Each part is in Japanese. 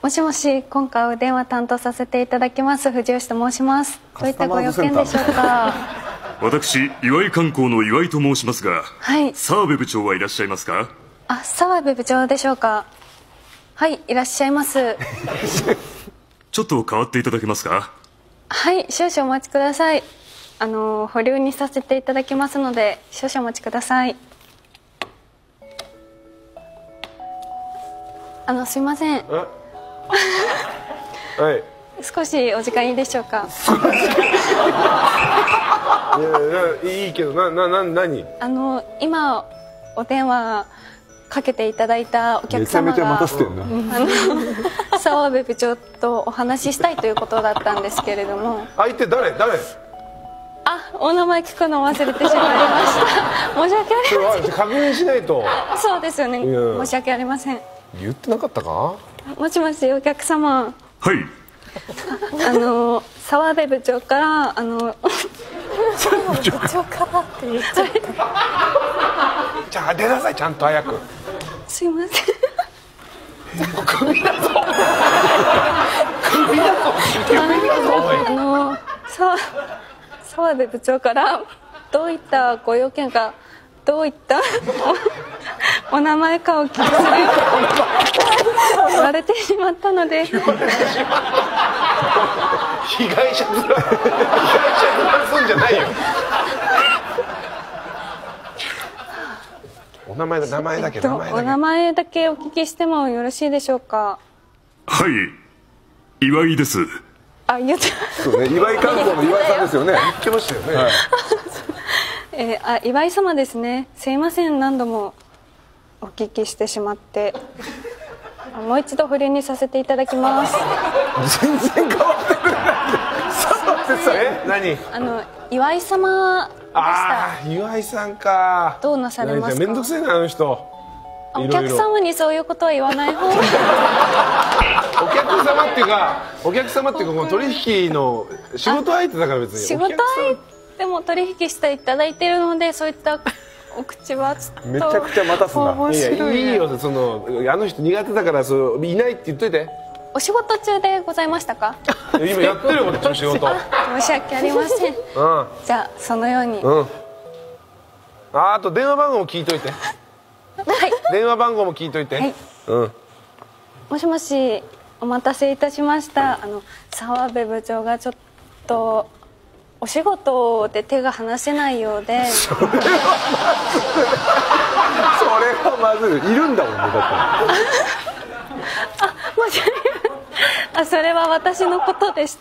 もしもし、今回お電話担当させていただきます藤吉と申します。どういったご用件でしょうか。 私、岩井観光の岩井と申しますが、 はい。 澤部部長はいらっしゃいますか？ あ、澤部部長でしょうか。はい、いらっしゃいます。 ちょっと変わっていただけますか？ はい、少々お待ちください。保留にさせていただきますので、少々お待ちください。すいません。 はい。 少しお時間いいでしょうか。 いいけど、何？ 今お電話かけていただいたお客様がめちゃめちゃ待たせてんな。 澤部部長とお話ししたいということだったんですけれども。 相手誰？ あ、お名前聞くの忘れてしまいました。申し訳ありません。 確認しないと。 そうですよね。申し訳ありません。 言ってなかったか？ もしもし、お客様。 はい。 澤部部長から部長からって言っちゃった。じゃあ出なさい、ちゃんと早く。 すいません。 首だぞ。首だぞ。 澤部部長からどういったご用件か、どういったお名前かをお聞きするよう言われてしまったので。 被害者面すんじゃないよ。お名前だけお名前だけお聞きしてもよろしいでしょうか。 はい、岩井です。 あ、言ってそうね、岩井観光の岩井さんですよね。言ってましたよね。 はい、岩井様ですね。すいません、何度もお聞きしてしまって。もう一度保留にさせていただきます。 全然変わってくれない。何？ 岩井様でした。 ああ、岩井さんか。 どうなされますか？ めんどくせえな、あの人。 お客様にそういうことは言わない方が。 お客様っていうか、この取引の仕事相手だから別に。 仕事相手も取引していただいているので、そういったお口はちょっとめちゃくちゃ待たすな。 面白い。 いいよ、あの人苦手だから、いないって言っといて。 お仕事中でございましたか？ 今やってるよ、こっちの仕事。 申し訳ありません。じゃあそのように。 あと電話番号も聞いといて。 はい。 電話番号も聞いといて。はい。 もしもし、お待たせいたしました。澤部部長がちょっとお仕事で手が離せないようで。それはまずいるんだもんね、だって。 申し訳ない。それは私のことでした。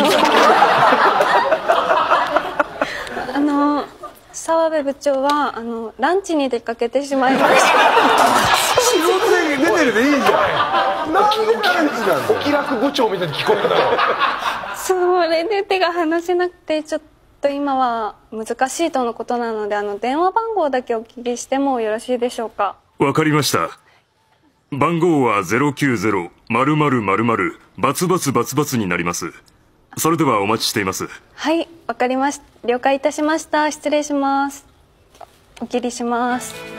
澤部部長はランチに出かけてしまいました。 仕事で出てるでいいじゃん。なんでランチなんだよ。お気楽部長みたいに聞こえるだろ。 それで手が離せなくて、ちょっと今は難しいとのことなので、電話番号だけお聞きしてもよろしいでしょうか。 わかりました。番号は090-0000×××になります。それではお待ちしています。 はい、わかりました。了解いたしました。失礼します。お切りします。